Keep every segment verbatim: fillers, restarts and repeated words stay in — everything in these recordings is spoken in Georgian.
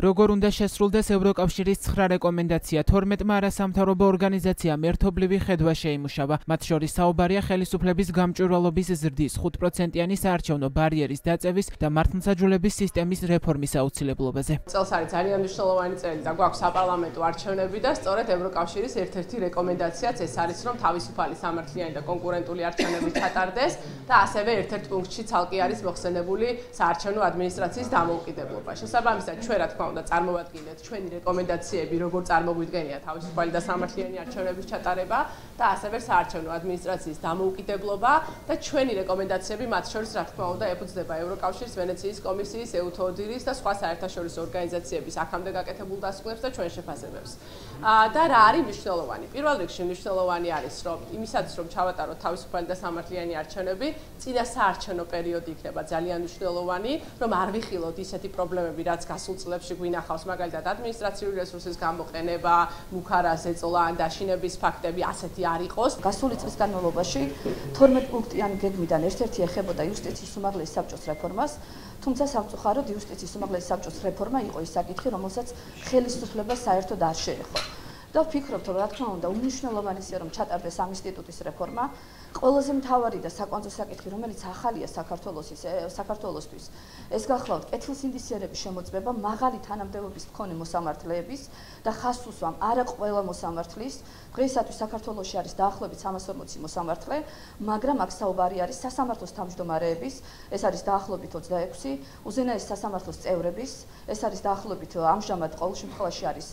როგორ უნდა შესრულდეს ევროკავშირის ცხრა რეკომენდაცია, თორმეტმა არასამთავრობო ორგანიზაციამ ერთობლივი ხედვა შეიმუშავა. მათ შორის საუბარია ხელისუფლების გამჭვირვალობის ზრდის, ხუთ პროცენტიანი საარჩევნო ბარიერის დაწევის და მართლმსაჯულების სისტემის რეფორმის აუცილებლობაზე. წელს არის ძალიან მნიშვნელოვანი წელი და გვაქვს საპარლამენტო არჩევნები და სწორედ ევროკავშირის ერთ-ერთი რეკომენდაციაც ეს არის, რომ თავისუფალი, სამართლიანი და კონკურენტული არჩევნები ჩატარდეს და ასევე ერთ-ერთ პუნქტში ცალკე არის მოხსენებული საარჩევნო ადმინისტრაციის დამოუკიდებლობა. შესაბამისად, ჩვენ რა თქმა უნდა წარმოვადგინეთ ჩვენი რეკომენდაციები, როგორ წარმოგვიდგენია თავისუფალი და სამართლიანი არჩევნების ჩატარება და ასევე საარჩევნო ადმინისტრაციის დამოუკიდებლობა და ჩვენი რეკომენდაციები მათ შორის რა თქმა უნდა ეფუძნება ევროკავშირის, ვენეციის კომისიის, ეუთოდირის და სხვა საერთაშორისო ორგანიზაციების აქამდე გაკეთებულ დასკვნებს და ჩვენ შეფასებებს. და რა არის მნიშვნელოვანი? პირველ რიგში მნიშვნელოვანი არის, რომ იმისათვის რომ ჩავატაროთ თავისუფალი და სამართლიანი არჩევნები, წინა საარჩევნო პერიოდი იქნება ძალიან მნიშვნელოვანი, რომ არ ვიხილოთ ისეთი პრობლემები, რაც გასულ წლებში გვინახავს, მაგალითად ადმინისტრაციული რესურსის გამოყენება, მუქარა ზეწოლა ან დაშინების ფაქტები ასეთი არ იყოს. გასული წლის განმავლობაში თორმეტ პუნქტიანი გეგმიდან ერთ-ერთი ეხებოდა იუსტიციის უმაღლესი საბჭოს რეფორმას, თუმცა სამწუხაროდ იუსტიციის უმაღლესი საბჭოს რეფორმა იყო ის საკითხი, რომელსაც ხელისუფლება საერთოდ არ შეეხო. და ვფიქრობთ, რომ რა თქმა უნდა, უმნიშვნელოვანესია, რომ ჩატარდეს ამ ინსტიტუტის რეფორმა. ყველაზე მთავარი და საკვანძო საკითხი, რომელიც ახალია საქართველოსის საქართველოსთვის, ეს გახლავთ კეთილსინდისიერების შემოწმება, მაღალი თანამდებობის მქონე მოსამართლეების და ხაზს უსვამ არა ყველა მოსამართლის. დღეისათვის საქართველოში არის დაახლოებით სამას ორმოცი მოსამართლე, მაგრამ აქ საუბარი არის სასამართლოს თავმჯდომარეების, ეს არის დაახლოებით ოცდაექვსი, უზენაეს სასამართლოს წევრების, ეს არის დაახლოებით ამჟამად ყოველ შემთხვევაში არის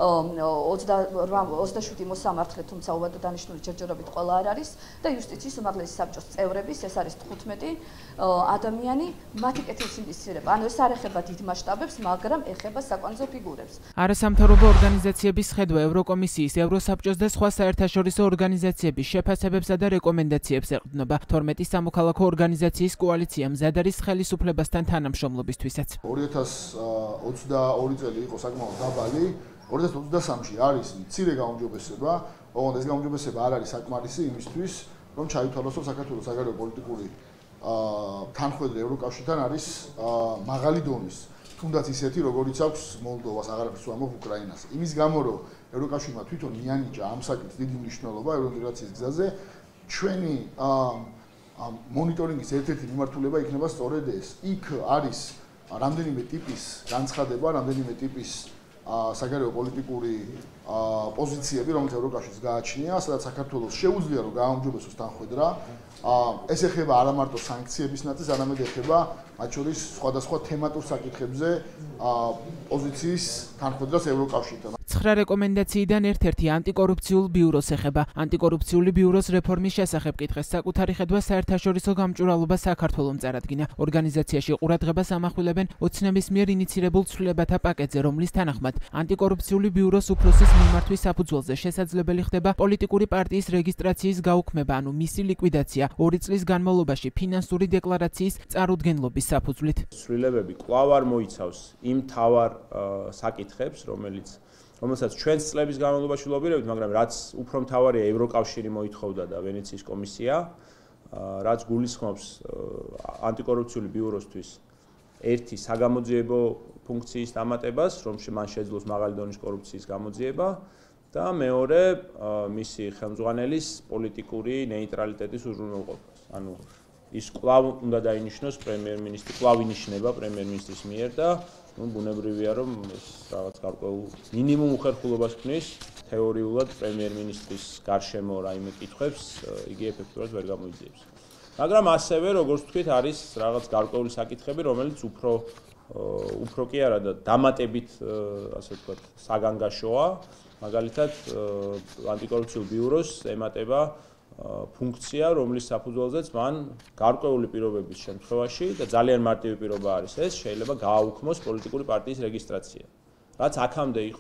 ოცდაშვიდი მოსამართლე, თუმცა უვადო დანიშნული ჯერჯერობით ყველა არ არის და იუსტიციის უმაღლესი საბჭოს წევრების, ეს არის თხუთმეტი ადამიანი, მათი კეთილსინდისიერება. ანუ ეს არ ეხება დიდ მასშტაბებს, მაგრამ ეხება საკვანძო ფიგურებს. არასამთავრობო ორგანიზაციების ხედვა ევროკომისიის, ევროსაბჭოს და სხვა საერთაშორისო ორგანიზაციების შეფასებებსა და რეკომენდაციებს ეყრდნობა. თორმეტი სამოქალაქო ორგანიზაციის კოალიცია მზად არის ხელისუფლებასთან თანამშრომლობისთვისაც. ორი ათას ოცდაორი წელი იყო საკმაოდ დაბალი. ორი ათას ოცდასამში არის მცირე გაუმჯობესება, ოღონდ ეს გაუმჯობესება არ არის საკმარისი იმისთვის, რომ ჩაითვალოს, რომ საქართველოს საგარეო პოლიტიკური თანხმედრე ევროკავშირთან არის მაღალი დონის, თუნდაც ისეთი, როგორიც აქვს მოლდოვას, აღარაფერს ვამბობ უკრაინას. იმის გამო, რომ ევროკავშირმა თვითონ მიანიჭა ამ საკითხს დიდი მნიშვნელობა ევროინტეგრაციის გზაზე, ჩვენი მონიტორინგის ერთ-ერთი მიმართულება იქნება სწორედ ეს. იქ არის რამდენიმე ტიპის განცხადება, რამდენიმე ტიპის საგარეო პოლიტიკური პოზიციები, რომელიც ევროკავშირს გააჩნია, სადაც საქართველოს შეუძლია რომ გააუმჯობესოს თანხმედრა. ეს ეხება არა მარტო სანქციების ნაწილს, არამედ ეხება მათ შორის სხვადასხვა თემატურ საკითხებზე პოზიციის თანხმედრას ევროკავშირთან. ცხრა რეკომენდაციიდან ერთ-ერთი ანტიკორუფციულ ბიუროს ეხება. ანტიკორუფციული ბიუროს რეფორმის შესახებ კითხეს საკუთარი ხედვა საერთაშორისო გამჭვირვალობა საქართველომ წარადგინა. ორგანიზაციაში ყურადღებას ამახვილებენ ოცნების მიერ ინიცირებულ ცვლილებათა პაკეტზე, რომლის თანახმად ანტიკორუფციული ბიუროს უფროსის მიმართვის საფუძველზე შესაძლებელი ხდება პოლიტიკური პარტიის რეგისტრაციის გაუქმება, ანუ მისი ლიკვიდაცია ორი წლის განმავლობაში ფინანსური დეკლარაციის წარუდგენლობის საფუძვლით. ცვლილებები კვლავ არ მოიცავს იმ მთავარ საკითხებს, რომელიც რომელსაც ჩვენს წლების განმავლობაში ვლობირებთ, მაგრამ რაც უფრო მთავარია ევროკავშირი მოითხოვდა და ვენეციის კომისია, რაც გულისხმობს ანტიკორუფციული ბიუროსთვის ერთი საგამოძიებო ფუნქციის დამატებას, რომელშიც მან შეძლოს მაღალი დონის კორუფციის გამოძიება და მეორე მისი ხელმძღვანელის პოლიტიკური ნეიტრალიტეტის უზრუნველყოფას. ანუ ის კვლავ უნდა დაინიშნოს პრემიერ-მინისტრი, კვლავ ინიშნება პრემიერ-მინისტრის მიერ და ну ბუნებრივია რომ ეს რაღაც გარკვეულ მინიმუმ უხერხულობას ქმნის თეორიულად პრემიერ-მინისტრის გარშემო რაიმე კითხვებს იგი ეფექტურად ვერ გამოიძიებს. მაგრამ ასევე როგორც ვთქვით არის რაღაც გარკვეული საკითხები რომელიც უფრო უფრო კი არა და დამატებით ასე ვთქვათ საგანგაშოა მაგალითად ანტიკორუფციულ ბიუროს ემატება ფუნქცია, რომლის საფუძველზეც მან გარკვეული პირობების შემთხვევაში და ძალიან მარტივი პირობა არის ეს, შეიძლება გააუქმოს პოლიტიკური პარტიის რეგისტრაცია. რაც აქამდე იყო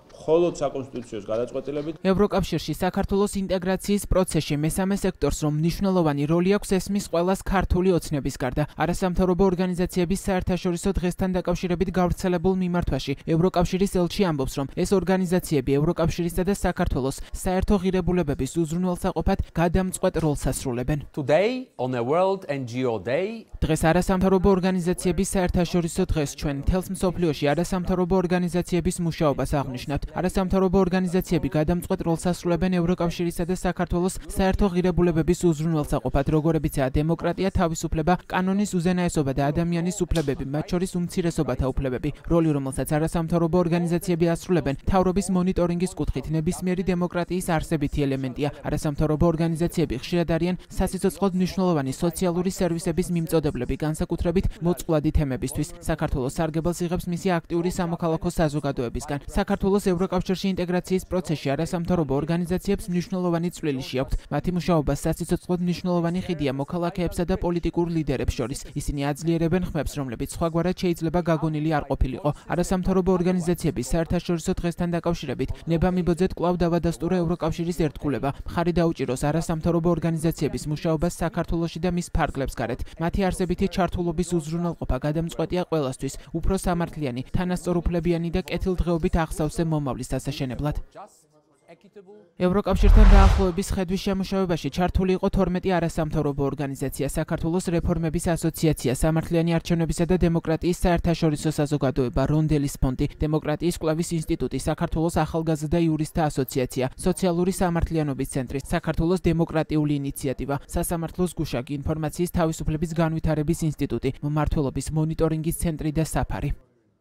მხოლოდ საკონსტიტუციო გადაწყვეტილებით. ევროკავშირში საქართველოს ინტეგრაციის პროცესში მესამე სექტორს რომ მნიშვნელოვანი როლი აქვს ესმის ყველას ქართული ოცნების გარდა. არასამთავრობო ორგანიზაციების საერთაშორისო დღესთან დაკავშირებით გავრცელებულ მიმართვაში ევროკავშირის ელჩი ამბობს, რომ ეს ორგანიზაციები ევროკავშირისა და საქართველოს საერთო ღირებულებების უზრუნველსაყოფად გადამწყვეტ როლს ასრულებენ. Today on a World N G O Day, დღეს არასამთავრობო ორგანიზაციების საერთაშორისო დღეს ჩვენ მთელს მსოფლიოში არასამთავრობო ორგანიზაციების მუშაობას აღნიშნავთ. არასამთავრობო ორგანიზაციები გადამწყვეტ როლს ასრულებენ ევროკავშირისა და საქართველოს საერთო ღირებულებების უზრუნველსაყოფად, როგორებიცაა დემოკრატია, თავისუფლება, კანონის უზენაესობა და ადამიანის უფლებები, მათ შორის უმცირესობათა უფლებები. როლი, რომელსაც არასამთავრობო ორგანიზაციები ასრულებენ, მთავრობის მონიტორინგის კუთხით ნებისმიერი დემოკრატიის არსებითი ელემენტია. არასამთავრობო ორგანიზაციები ხშირად არიან სასიცოცხლოდ მნიშვნელოვანი სოციალური სერვისების მიმწოდებლები, განსაკუთრებით მოწყვლადი თემებისთვის. საქართველოს სარგებელს იღებს მისი აქტიური სამოქალაქო საზოგადოებისგან. საქართველოს ევროკავშირში ინტეგრაციის პროცესში არასამთავრობო ორგანიზაციებს მნიშვნელოვანი წვლილი შეაქვთ. მათი მუშაობა სასიცოცხლოდ მნიშვნელოვანი ხიდია მოქალაქეებსა და პოლიტიკურ ლიდერებს შორის. ისინი აძლიერებენ ხმებს, რომლებიც სხვაგვარად შეიძლება გაგონილი არ ყოფილიყო. არასამთავრობო ორგანიზაციების საერთაშორისო დღესთან დაკავშირებით ნება მიბოძეთ კვლავ დავადასტურა ევროკავშირის ერთგულება. მხარი დაუჭიროს არასამთავრობო ორგანიზაციების მუშაობას საქართველოში და მის ფარგლებს გარეთ. მათი არსებითი ჩართულობის უზრუნველყოფა გადამწყვეტია ყველასთვის, უფრო სამართლიანი, თანასწორუფლებიანი და კეთილდღეობით აღსავსე მომავლის დასაშენებლად. ევროკავშირთან დაახლოების ხედვის შემუშავებაში ჩართული იყო თორმეტი არასამთავრობო ორგანიზაცია, საქართველოს რეფორმების ასოციაცია, სამართლიანი არჩევნებისა და დემოკრატიის საერთაშორისო საზოგადოება, რონდელის ფონდი, დემოკრატიის კვლევის ინსტიტუტი, საქართველოს ახალგაზრდა იურისტთა ასოციაცია, სოციალური სამართლიანობის ცენტრი, საქართველოს დემოკრატიული ინიციატივა, სასამართლოს გუშაგი, ინფორმაციის თავისუფლების განვითარების ინსტიტუტი, მმართველობის მონიტორინგის ცენტრი და საფარი.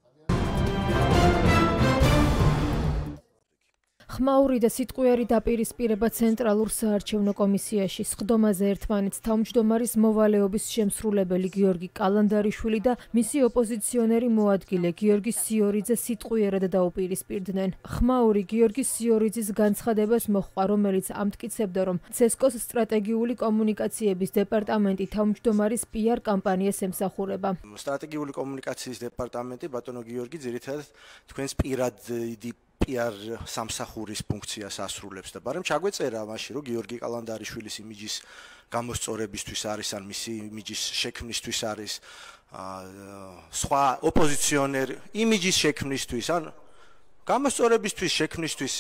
ხმაური და სიტყვიერი დაპირისპირება ცენტრალურ საარჩევნო კომისიაში, სხდომაზე ერთმანეთს თავმჯდომარის მოვალეობის შემსრულებელი გიორგი კალანდარიშვილი და მისი ოპოზიციონერი მოადგილე გიორგი სიორიძე სიტყვიერად დაუპირისპირდნენ. ხმაური გიორგი სიორიძის განცხადებას მოჰყვა, რომელიც ამტკიცებდა, რომ ცესკოს სტრატეგიული კომუნიკაციების დეპარტამენტი თავმჯდომარის პი არ კამპანიას ემსახურება. სტრატეგიული კომუნიკაციის დეპარტამენტი ბატონო გიორგი ძირითადად თქვენს პირადი პი არ სამსახურის ფუნქციას ასრულებს და ბარემ ჩაგვეწერა მაშინ რომ გიორგი კალანდარიშვილის იმიჯის გამოსწორებისთვის არის ან მისი იმიჯის შექმნისთვის არის სხვა ოპოზიციონერი იმიჯის შექმნისთვის ან გამოსწორებისთვის შექმნისთვის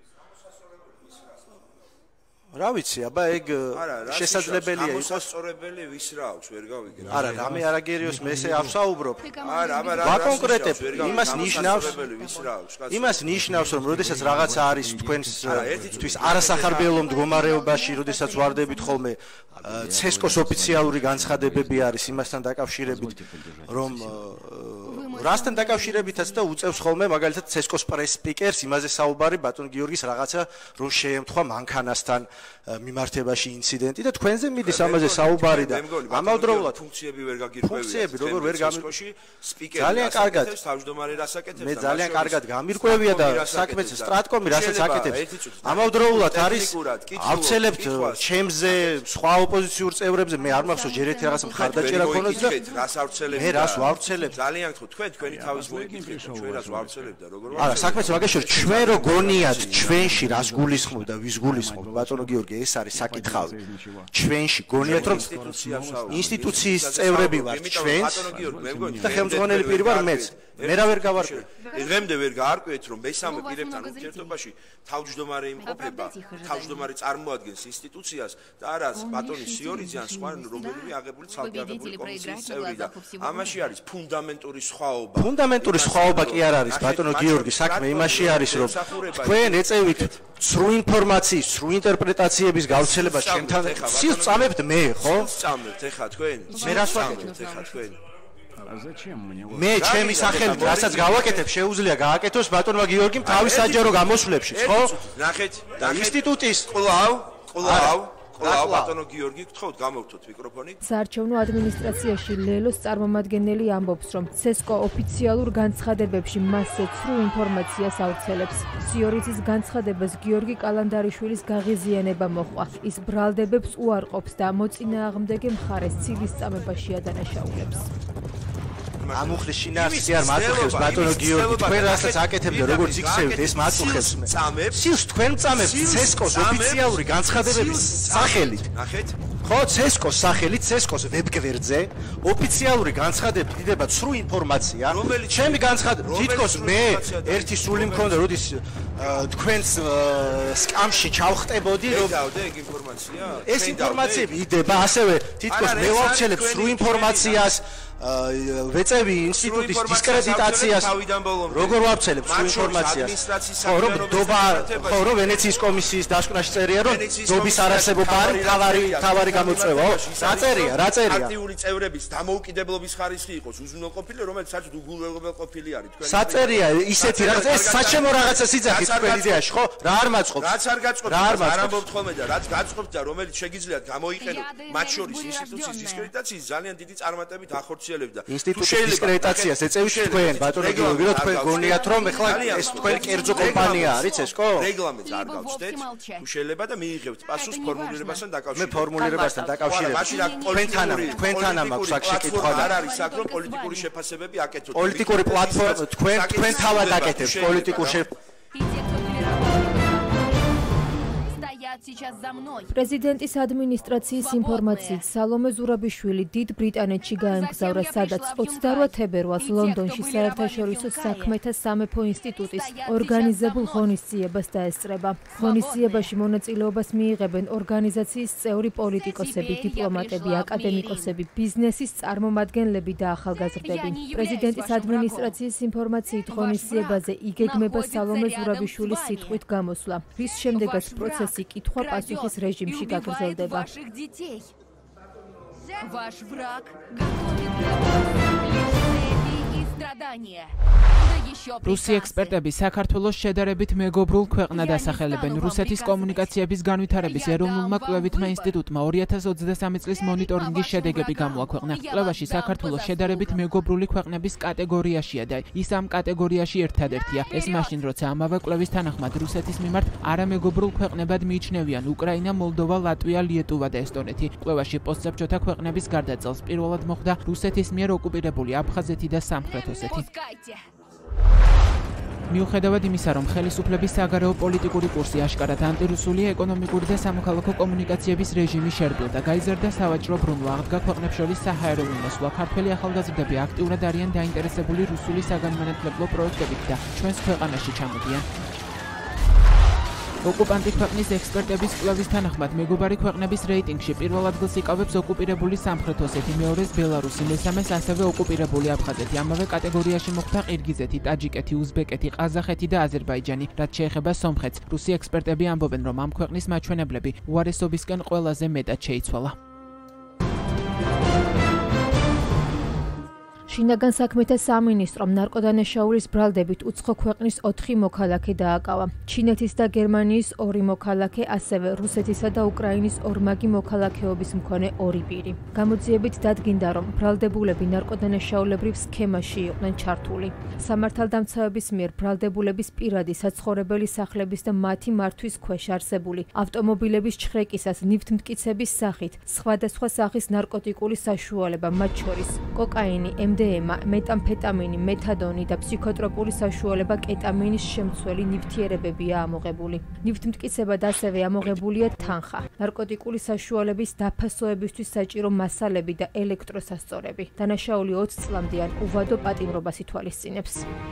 რა ვიცი, აბა ეგ შესაძლებელია იყოს გამოსწორებელი ვის რა აქვს, ვერ გავიგე რა. არა, რამე არ აგერიოს, მე ესე ავსაუბრობ. არა, აბა რა ვაკონკრეტებ, იმას ნიშნავს, იმას ნიშნავს, რომ როდესაც რაღაცა არის თქვენთვის არასახარბიელო მდგომარეობაში, როდესაც ვარდებით ხოლმე ცესკოს ოფიციალური განცხადებები არის იმასთან დაკავშირებით, რომ რასთან დაკავშირებითაც და უწევს ხოლმე მაგალითად ცესკოს პრეს სპიკერს იმაზე საუბარი ბატონ გიორგის რაღაცა რომ შეემთხვა მანქანასთან მიმართებაში ინციდენტი და თქვენზე მიდის ამაზე საუბარი და ამავდროულად ფუნქციები ვერ გაგირკვევია. ფუნქციები როგორ ვერ გამირკვევია სპიკერი ძალიან კარგად თავმჯდომარე რას აკეთებს მე ძალიან კარგად გამირკვევია და საქმეც სტრატკომი რასაც აკეთებს ამავდროულად არის ავცელებთ ჩემზე სხვა ოპოზიციურ წევრებზე მე არ მახსოვს ჯერ ერთი რაღაცა მხარდაჭერა ქონოდა და რას ავცელებთ მე რას ვავცელებ ძალიან გთხოვთ თქვენ თქვენი თავის მოიგეთ ჩვენ რას ვავცელებთ და როგორ არა საქმეც მაგაშორ ჩვენ რო გონიათ ჩვენში რას გულისხმობ და ვის გულისხმობ ბატონო გიორგი ეს არის საკითხავი ჩვენში გონიათ რომ ინსტიტუციის წევრები ვართ ჩვენს და ხელმძღვანელი პირი ვარ მეც მე რა ვერ გავარკვევ დღემდე ვერ გაარკვევით რომ მესამე პირებთან ურთიერთობაში თავმჯდომარე იმყოფება თავმჯდომარე წარმოადგენს ინსტიტუციას და არა ბატონი სიორიძე ან სხვა რომელიმე აღებული ცალკე აღებული კომისიის წევრი და ამაში არის ფუნდამენტური სხვაობა ფუნდამენტური სხვაობა კი არ არის ბატონო გიორგი საქმე იმაში არის რომ თქვენ ეწევით სრულ ინფორმაციის სრულ ინტერპრეტაციების გავრცელებას ჩემთან სულს წამებთ მე ხო წამებთ ეხა თქვენ მე რას ვაკეთებ ეხა თქვენ მე ჩემი სახელით რასაც გავაკეთებ შეუძლია გააკეთოს ბატონმა გიორგიმ თავის საჯარო გამოსვლებში ხო ნახეთ ინსტიტუტის ყლავ ყლავ ყლავ ბატონო გიორგი გთხოვთ გამოვთოთ მიკროფონი საარჩევნო ადმინისტრაციაში ლელოს წარმომადგენელი ამბობს რომ ცესკო ოფიციალურ განცხადებებში მასზე სრულ ინფორმაციას ავრცელებს სიორიძის განცხადებას გიორგი კალანდარიშვილის გაღიზიანება მოჰყვა ის ბრალდებებს უარყოფს და მოწინააღმდეგე მხარეს ცილის წამებაში ადანაშაულებს მართლა. ამუხლის შინაარსი არ მაწუხებს ბატონო გიორგი, თქვენ რასაც აკეთებთ როგორც იქცევთ ეს მაწუხებს. სილს თქვენ წამებთ ცესკოს ოფიციალური განცხადებების სახელით. ნახეთ. ხო, ცესკოს სახელით, ცესკოს ვებგვერდზე ოფიციალური განცხადებით დიდება ცრუ ინფორმაცია. ჩემი განცხადება თითქოს მე ერთი სული მქონდა, როდის თქვენს სკამში ჩავხტებოდი, რომ დავდე ეგ ინფორმაცია? ეს ინფორმაციები იდება, ასევე თითქოს მე ვავჩელებ სრულ ინფორმაციას, ვეწევი ინსტიტუტის დისკრედიტაციას, როგორ ვავჩელებ სრულ ინფორმაციას? ხო, რომ დობა, ხო, რომ ვენეციის კომისიის დასკვნაში წერია, რომ დობის არარსებობა არის თავარი თავარი გამოწვევა. რა წერია? რა წერია? აქტიური წევრების დამოუკიდებლობის ხარისხი იყოს უზრუნველყოფილი, რომელიც საერთოდ უგულებელყოფილი არის თქვენ. საწერია ისეთი რაღაც ეს საჩემო რაღაცა სიძახით თქვენ იდეაში, ხო? რა არ მაწყობს? რაც არ გაწყობს, არ ამბობთ ხოლმე და რაც გაწყობს და რომელიც შეგიძლიათ გამოიყენოთ მათ შორის ინსტიტუციის დისკრედიტაციის ძალიან დიდი წარმატებით ახორციელებდა. ინსტიტუციის დისკრედიტაციას ეწევით თქვენ, ბატონო გიორგი, რომ თქვენ გონიათ რომ ეხლა ეს თქვენი კერძო კომპანია არის ეს, ხო? რეგლამენტს არ გავჩნდეთ. თუ შეიძლება და მიიღებთ პასუხს ფორმულირებასთან დაკავშირებით. მე ფორმულირებასთან დაკავშირებით. თქვენთან თქვენთან მაქვს აქ შეკითხვა და არ არის აქ რომ პოლიტიკური შეფასებები აკეთოთ. პოლიტიკური პლატფორმა თქვენ თქვენ თავად აკეთებთ პოლიტიკურ პრეზიდენტის ადმინისტრაციის ინფორმაციით სალომე ზურაბიშვილი დიდ ბრიტანეთში გაემგზავრა, სადაც ოცდაოთხ თებერვალს ლონდონში საერთაშორისო საქმეთა სამეფო ინსტიტუტის ორგანიზებულ ღონისძიებას დაესწრება. ღონისძიებაში მონაწილეობას მიიღებენ ორგანიზაციის წევრი პოლიტიკოსები, დიპლომატები, აკადემიკოსები, ბიზნესის წარმომადგენლები და ახალგაზრდები. პრეზიდენტის ადმინისტრაციის ინფორმაციით ღონისძიებაზე იგეგმება სალომე ზურაბიშვილის სიტყვით გამოსვლა, რის შემდეგაც პროცესი კითხვა-პასუხის რეჟიმში გაგრძელდება. Ваш враг готовит для вас лишения и страдания. რუსი ექსპერტები საქართველოს შედარებით მეგობრულ ქვეყნად ასახელებენ. რუსეთის კომუნიკაციების განვითარების ეროვნულმა კვლევითმა ინსტიტუტმა ორი ათას ოცდასამი წლის მონიტორინგის შედეგები გამოაქვეყნა. კვლევაში საქართველოს შედარებით მეგობრული ქვეყნების კატეგორიაშია და ის ამ კატეგორიაში ერთადერთია. ეს მაშინ, როცა ამავე კვლევის თანახმად რუსეთის მიმართ არამეგობრულ ქვეყნებად მიიჩნევიან უკრაინა, მოლდოვა, ლატვია, ლიეტუვა და ესტონეთი. კვლევაში პოსტსაბჭოთა ქვეყნების გარდაძალს პირველად მოხდა რუსეთის მიერ ოკუპირებული აფხაზეთი და სამხრეთ ოსეთი. მიუხედავად იმისა, რომ ხელისუფლების საგარეო პოლიტიკური კურსი აშკარად ანტირუსულია, ეკონომიკური და სამოქალაქო კომუნიკაციების რეჟიმი შერბილდა, გაიზარდა სავაჭრო ბრუნვა, აღდგა ქვეყნებს შორის საჰაერო მიმოსვლა. ქართველი ახალგაზრდები აქტიურად არიან დაინტერესებული რუსული საგანმანათლებლო პროექტებით და ჩვენს ქვეყანაში ჩამოდიან. ოკუპანტი ქვეყნის ექსპერტების კვლევის თანახმად მეგობარი ქვეყნების რეიტინგში პირველ ადგილს იკავებს ოკუპირებული სამხრეთ ოსეთი, მეორეს ბელარუსი, მესამეს ასევე ოკუპირებული აფხაზეთი. ამავე კატეგორიაში მოხვდა ყირგიზეთი, ტაჯიკეთი, უზბეკეთი, ყაზახეთი და აზერბაიჯანი. რაც შეეხება სომხეთს, რუსი ექსპერტები ამბობენ, რომ ამ ქვეყნის მაჩვენებლები უარესობისკენ ყველაზე მეტად შეიცვალა. შინაგან საქმეთა სამინისტრომ ნარკოდანაშაულის ბრალდებით უცხო ქვეყნის ოთხი მოქალაქე დააკავა. ჩინეთის და გერმანიის ორი მოქალაქე, ასევე რუსეთისა და უკრაინის ორმაგი მოქალაქეობის მქონე ორი პირი. გამოძიებით დადგინდა, რომ ბრალდებულები ნარკოდანაშაულებრივ სქემაში იყვნენ ჩართული. სამართალდამცავების მიერ ბრალდებულების პირადი საცხოვრებელი სახლების და მათი მართვის ქვეშ არსებული ავტომობილების ჩხრეკისას ნივთმტკიცების სახით სხვადასხვა სახის ნარკოტიკული საშუალება, მათ შორის კოკაინი, ემ დე ემა, მეტამფეტამინი, მეთადონი და ფსიქოტროპული საშუალება კეტამინის შემცველი ნივთიერებებია ამოღებული. ნივთმტკიცებად ასევე ამოღებულია თანხა, ნარკოტიკული საშუალების დაფასოებისთვის საჭირო მასალები და ელექტროსასწორები. დანაშაული ოცი წლამდე ან უვადო პატიმრობას ითვალისწინებს.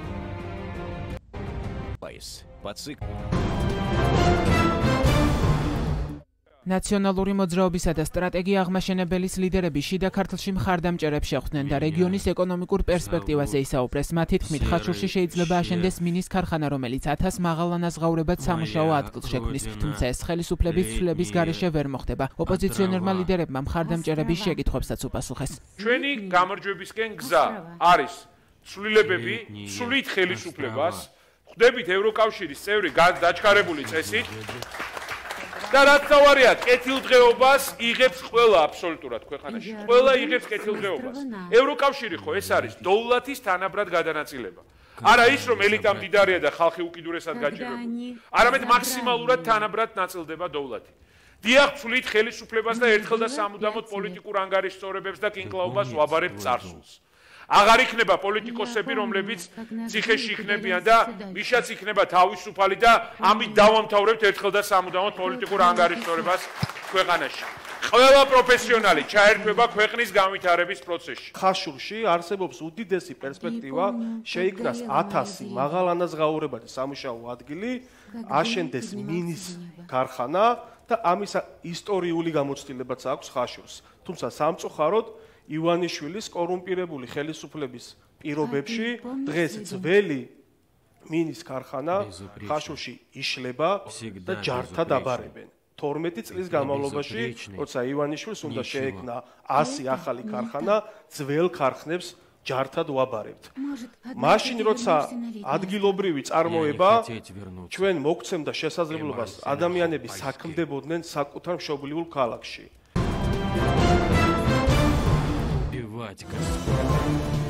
ნაციონალური მოძრაობისა და სტრატეგია აღმაშენებელის ლიდერები შიდა ქართლში მხარდამჭერებს შეხვდნენ და რეგიონის ეკონომიკურ პერსპექტივაზე ისაუბრეს. მათი თქმით, ხაშურში შეიძლება აშენდეს მინის ქარხანა, რომელიც ათას მაღალანაზღაურებად სამუშაო ადგილს შექმნის, თუმცა ეს ხელისუფლების ცვლილების გარეშე ვერ მოხდება. ოპოზიციონერმა ლიდერებმა მხარდამჭერების შეკითხვებსაც უპასუხეს. ჩვენი გამარჯვებისკენ გზა არის ცვლილებები, ცვლით ხელისუფლებას, ხვდებით ევროკავშირის წევრი დაჩქარებული წესით. და რაც თავარია, კეთილდღეობას იღებს ყველა აბსოლუტურად ქვეყანაში. ყველა იღებს კეთილდღეობას. ევროკავშირი ხო ეს არის დოულათის თანაბრად გადანაწილება. არა ის რომ ელიტა მდიდარია და ხალხი უკიდურესად გაჭირვებული. არამედ მაქსიმალურად თანაბრად ნაწილდება დოულათი. დიახ, ცვლით ხელისუფლებას და ერთხელ და სამუდამოდ პოლიტიკურ ანგარიშსწორებებს და კინკლაობას ვაბარებთ წარსულს. აღარ იქნება პოლიტიკოსები, რომლებიც ციხეში იქნებიან და მიშაც იქნება თავისუფალი და ამით დავამთავრებთ ერთხელ და სამუდამოდ პოლიტიკურ ანგარიშtorებას ქვეყანაში. ყველა პროფესიონალი ჩაერთვება ქვეყნის განვითარების პროცესში. ხაშურში არსებობს უდიდესი პერსპექტივა, შეიქმნას ათასი მაღალანაზღაურებადი სამუშაო ადგილი, აშენდეს მინის ქარხანა და ამის ისტორიული გამოცდილებაც აქვს ხაშურს. თუმცა სამწუხაროდ ივანიშვილის კორუმპირებული ხელისუფლების პირობებში დღეს ძველი მინის ქარხანა ხაშურში იშლება და ჯართად აბარებენ. თორმეტი წლის განმავლობაში, როცა ივანიშვილს უნდა შეექმნა ასი ახალი ქარხანა, ძველ ქარხნებს ჯართად ვაბარებთ. მაშინ როცა ადგილობრივი წარმოება ჩვენ მოგცემდა შესაძლებლობას ადამიანები საქმდებოდნენ საკუთარ მშობლიურ ქალაქში.